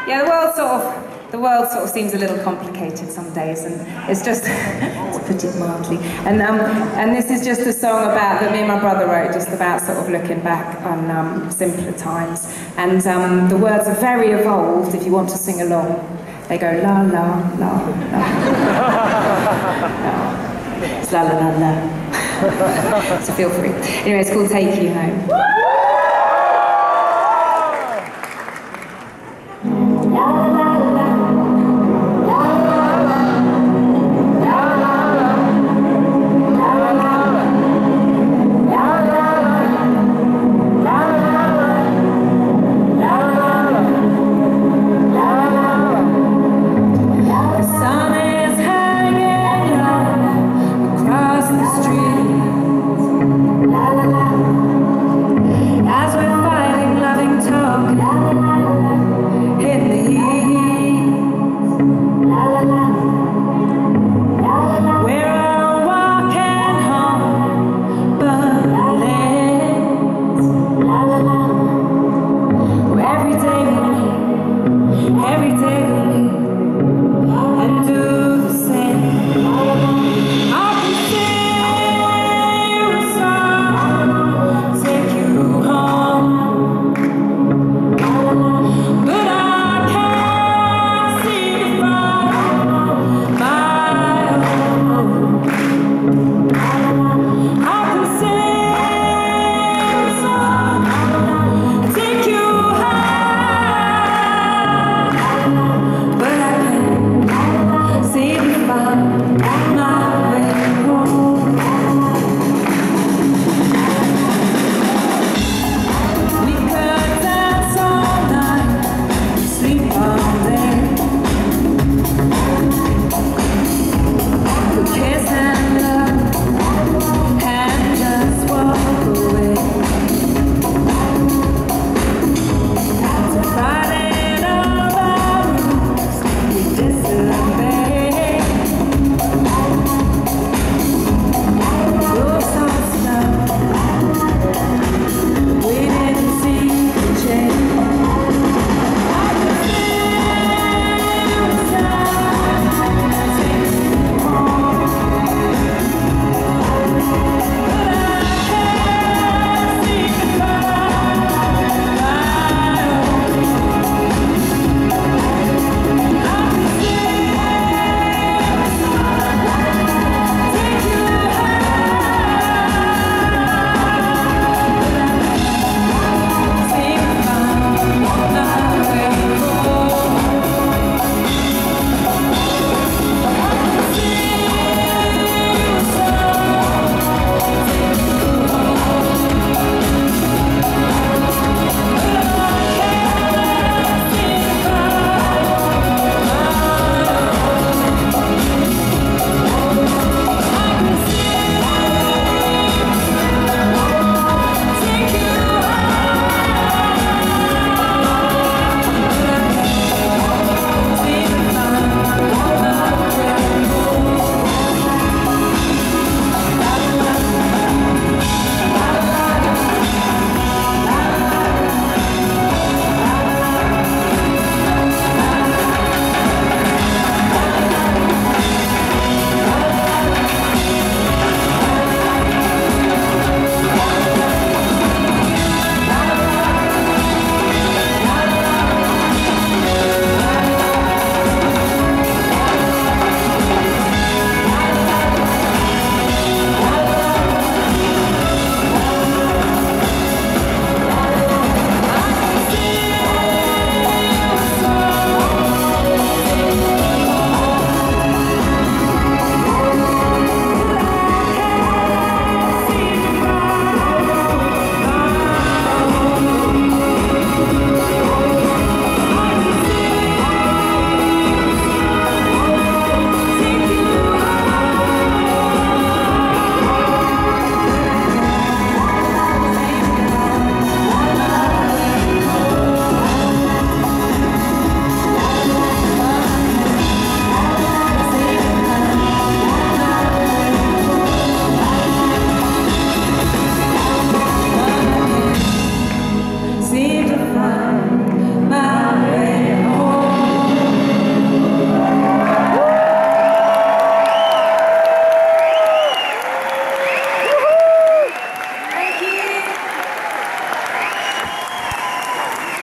Yeah, the world sort of seems a little complicated some days, and it's just, to put it mildly. And this is just a song about that me and my brother wrote, just about sort of looking back on simpler times. And the words are very evolved. If you want to sing along, they go la la la la. It's la la la la. So feel free. Anyway, it's called Take You Home.